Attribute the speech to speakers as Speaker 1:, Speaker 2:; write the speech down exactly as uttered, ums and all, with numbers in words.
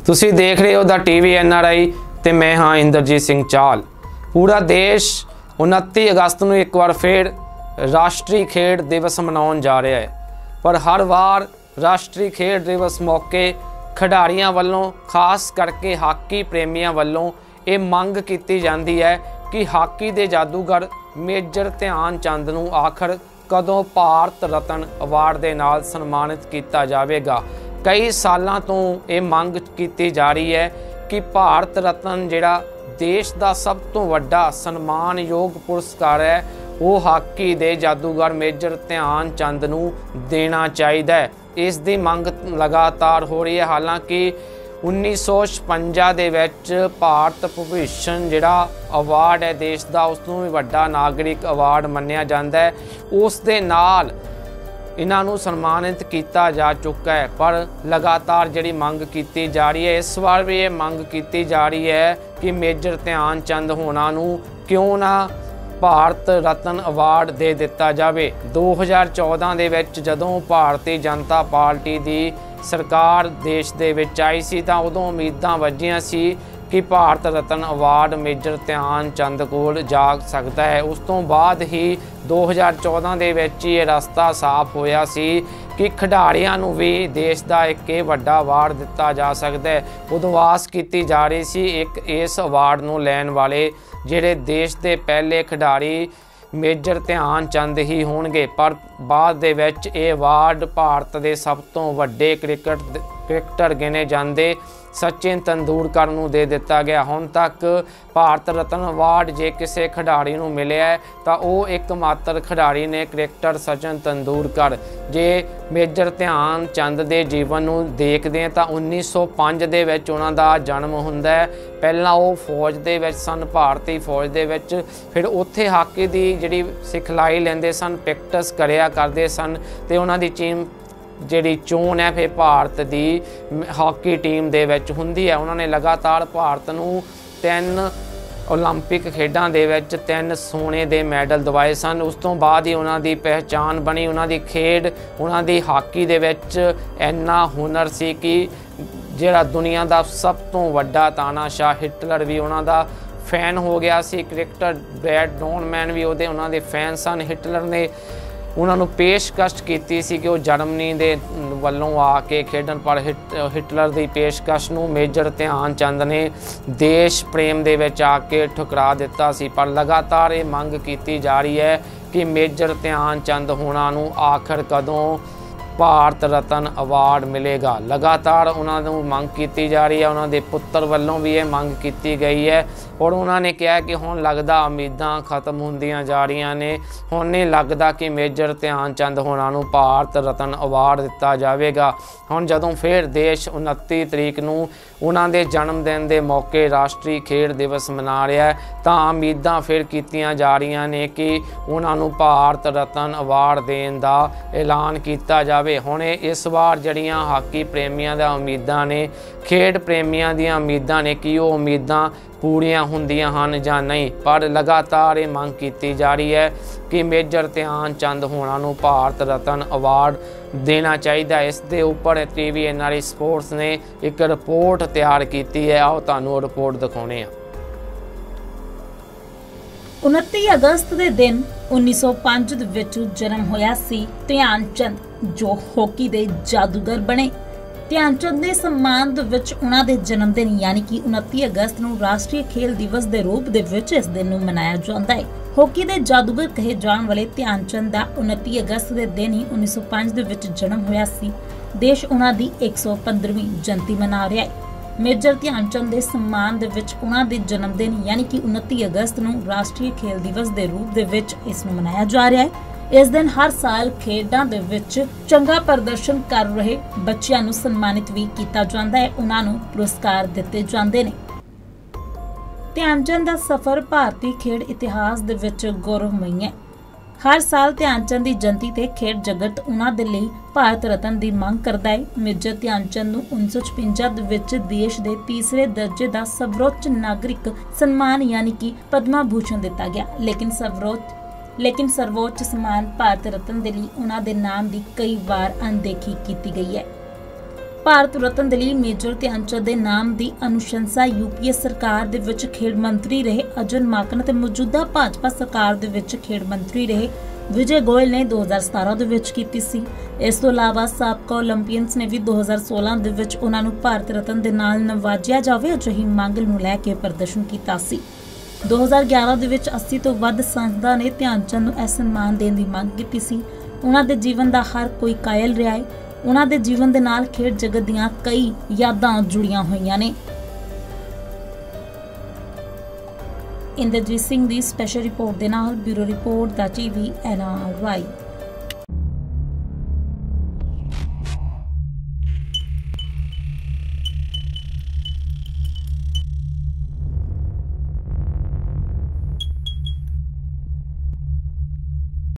Speaker 1: तुसी देख रहे हो the TV N R I ते मैं हाँ इंद्रजीत सिंह चाल। पूरा देश उनतीस अगस्त नूं एक बार फिर राष्ट्रीय खेड दिवस मनाउण जा रहा है, पर हर बार राष्ट्रीय खेड दिवस मौके खिडारियों वालों खास करके हाकी प्रेमियों वालों ये मंग की जाती है कि हाकी दे जादूगर मेजर ध्यान चंद नूं आखिर कदों भारत रत्न अवार्ड दे नाल सन्मानित किया जाएगा। कई सालों तो ये मंग की जा रही है कि भारत रत्न जिहड़ा देश का सब तो वड्डा सन्मानयोग पुरस्कार है वो हाकी दे जादूगर मेजर ध्यान चंद नूं देना चाहिए। इस दी मंग लगातार हो रही है। हालांकि उन्नीस सौ छपंजा दे विच भारत भूषण जिहड़ा अवार्ड है देश का उसनूं भी वड्डा नागरिक अवार्ड मन्निया जाता है, उस दे नाल इन्हां नूं सन्मानित किया जा चुका है। पर लगातार जिहड़ी मंग की जा रही है, इस बार भी ये मंग की जा रही है कि मेजर ध्यान चंद होना नूं क्यों ना भारत रत्न अवार्ड दे दिता जाए। दो हज़ार चौदह दे विच जदों भारतीय जनता पार्टी दी सरकार देश दे विच आई सी तां उदों उम्मीदां वजियां सी कि भारत रत्न अवार्ड मेजर ध्यान चंद कोल जा सकता है। उस तो बाद ही दो हज़ार चौदह दे विच ये रास्ता साफ होया सी कि खिडारियों नूं भी देश का एक वड्डा अवार्ड दिता जा सकता है। उदों आस की जा रही सी एक इस अवार्ड नूं लैण वाले जिहड़े देश के पहले खिडारी मेजर ध्यान चंद ही होणगे, पर बाद दे विच ये अवार्ड भारत के सब तो वड्डे क्रिकेट क्रिकेटर गिने जाते सचिन तेंदुलकर नूं दे दिता गया। हुण तक भारत रत्न अवार्ड जे किसी खिडारी नूं मिलिया है तो वह एकमात्र खिडारी ने क्रिकेटर सचिन तेंदुलकर। जे मेजर ध्यान चंद दे जीवन नूं देखदे हैं तो उन्नीस सौ पाँच दे विच उन्हां दा जन्म हुंदा है। पहलां वो फौज दे विच सन, भारती फौज दे विच, फिर उत्थे हाकी दी जिहड़ी सिखलाई लैंदे सन, प्रैक्टिस करिया करदे सन ते उन्हां दी टीम जिहड़ी चोन है फिर भारत की हाकी टीम दे विच हुंदी है। उन्होंने लगातार भारत नूं तीन ओलंपिक खेडां दे विच तीन सोने दे मैडल दवाए सन। उस तो बाद ही उन्हां दी पहचान बनी। उन्हां दी खेड उन्हां दी हाकी दे विच इन्ना हुनर सी कि जिहड़ा दुनिया का सब तो वड्डा तानाशाह हिटलर भी उन्हां दा फैन हो गया सी। क्रिकेटर ब्रैड डॉनमैन भी उहदे उन्हां दे फैन सन। हिटलर ने उन्होंने पेशकश की सी कि वो जर्मनी दे वलों आके खेडन, पर हिट हिटलर की पेशकश नूं मेजर ध्यान चंद ने देश प्रेम दे विच आके ठुकरा दिता सी। पर लगातार ये मंग की जा रही है कि मेजर ध्यान चंद होना नूं आखिर कदों भारत रत्न अवार्ड मिलेगा। लगातार उन्होंने मंग की जा रही है। उन्होंने पुत्र वालों भी ये मंग की गई है और उन्होंने कहा कि हुण लगदा उम्मीदां खत्म होंदियां जा रही ने। हुण नहीं लगता कि मेजर ध्यान चंद होना नूं भारत रत्न अवार्ड दिता जाएगा। हुण जदों फिर देश उनतीस तरीक नूं उन्हां दे जन्मदिन के मौके राष्ट्रीय खेड दिवस मना रहा है तो उम्मीदां फिर कीतियां जा रही ने कि उन्हां नूं भारत रत्न अवार्ड देण दा ऐलान किया जाए। हुण इस बार जड़ियां हाकी प्रेमियों दा उम्मीदां ने, खेड प्रेमियों दी उम्मीदां ने कि वो उम्मीदां पूरियां हुंदियां हन जां नहीं, पर लगातार ये मंग की जा रही है कि मेजर ध्यान चंद होना नूं भारत रत्न अवार्ड देना चाहिए। इस दे उपर TV N R I sports ने एक रिपोर्ट तैयार की है। आओ तुहानूं रिपोर्ट दिखाउने आ।
Speaker 2: उनतीस अगस्त के दिन उन्नीस सौ पाँच दे विच जन्म होया सी ध्यान चंद, जो हॉकी दे जादूगर बने। ध्यान चंद के सम्मान विच उन्हां दे जन्मदिन यानी कि उनतीस अगस्त नूं राष्ट्रीय खेल दिवस के रूप दे विच इस दिन नूं मनाया जाता है। हॉकी दे जादूगर कहे जाण वाले ध्यान चंद दा उनतीस अगस्त के दिन ही उन्नीस सौ पाँच दे विच जन्म होया सी। देश उन्हां दी एक सौ पंद्रहवीं जयंती मना रहा है। मेजर ध्यान चंद के सम्मान दे विच उन्हां दे जन्मदिन यानी कि उनतीस अगस्त नूं राष्ट्रीय खेल दिवस के रूप दे विच इस नूं मनाया जा रहा है। इस दिन हर साल खेडां दे विच चंगा प्रदर्शन कर रहे बच्चों नूं सन्मानित भी किया जाता है, उन्हां नूं पुरस्कार दिते जाते हैं। ध्यानचंद का सफर भारतीय खेड इतिहास दे विच गौरवमई है। हर साल ध्यानचंद की जयंती ते खेड जगत उन्हां दे लई भारत रत्न की मांग करता है। मेजर ध्यानचंद नूं उन्नीस सौ छपंजा दे विच देश के तीसरे दर्जे का सर्वोच्च नागरिक सम्मान यानी कि पद्मा भूषण दिता गया, लेकिन सर्वोच्च लेकिन सर्वोच्च सम्मान भारत रत्न दे लई उन्हां दे नाम की कई बार अनदेखी की गई है। ਭਾਰਤ ਰਤਨ ਦੇ ਲਈ ਮੇਜਰ ਧਿਆਨਚੰਦ ਦੇ ਨਾਮ ਦੀ ਅਨੁਸ਼ੰਸਾ ਯੂਪੀਏ ਸਰਕਾਰ ਦੇ ਵਿੱਚ ਖੇਡ ਮੰਤਰੀ ਰਹੇ ਅਜਨ ਮਾਕਨ ਅਤੇ ਮੌਜੂਦਾ ਭਾਜਪਾ ਸਰਕਾਰ ਦੇ ਵਿੱਚ ਖੇਡ ਮੰਤਰੀ ਰਹੇ ਵਿਜੇ ਗੋਇਲ ਨੇ ਦੋ ਹਜ਼ਾਰ ਸਤਾਰਾਂ ਦੇ ਵਿੱਚ ਕੀਤੀ ਸੀ। ਇਸ ਤੋਂ ਇਲਾਵਾ ਸਾਬਕਾ ਓਲੰਪੀਅਨਸ ਨੇ ਵੀ ਦੋ ਹਜ਼ਾਰ ਸੋਲਾਂ ਦੇ ਵਿੱਚ ਉਹਨਾਂ ਨੂੰ ਭਾਰਤ ਰਤਨ ਦੇ ਨਾਲ ਨਵਾਜਿਆ ਜਾਵੇ ਅਜਿਹੀ ਮੰਗ ਨੂੰ ਲੈ ਕੇ ਪ੍ਰਦਰਸ਼ਨ ਕੀਤਾ ਸੀ। ਦੋ ਹਜ਼ਾਰ ਗਿਆਰਾਂ ਦੇ ਵਿੱਚ ਅੱਸੀ ਤੋਂ ਵੱਧ ਸੰਸਥਾ ਨੇ ਧਿਆਨਚੰਦ ਨੂੰ ਇਹ ਸਨਮਾਨ ਦੇਣ ਦੀ ਮੰਗ ਕੀਤੀ ਸੀ। ਉਹਨਾਂ ਦੇ ਜੀਵਨ ਦਾ ਹਰ ਕੋਈ ਕਾਇਲ ਰਿਹਾ ਹੈ। ਉਹਨਾਂ ਦੇ ਜੀਵਨ ਦੇ ਨਾਲ ਖੇਡ ਜਗਤ ਦੀਆਂ ਕਈ ਯਾਦਾਂ ਜੁੜੀਆਂ ਹੋਈਆਂ ਨੇ। ਇੰਦਰਜੀਤ ਸਿੰਘ ਦੀ ਸਪੈਸ਼ਲ ਰਿਪੋਰਟ ਦੇ ਨਾਲ ਬਿਊਰੋ ਰਿਪੋਰਟ ਦਾ ਟੀਵੀ ਐਨ ਆਰ ਆਈ।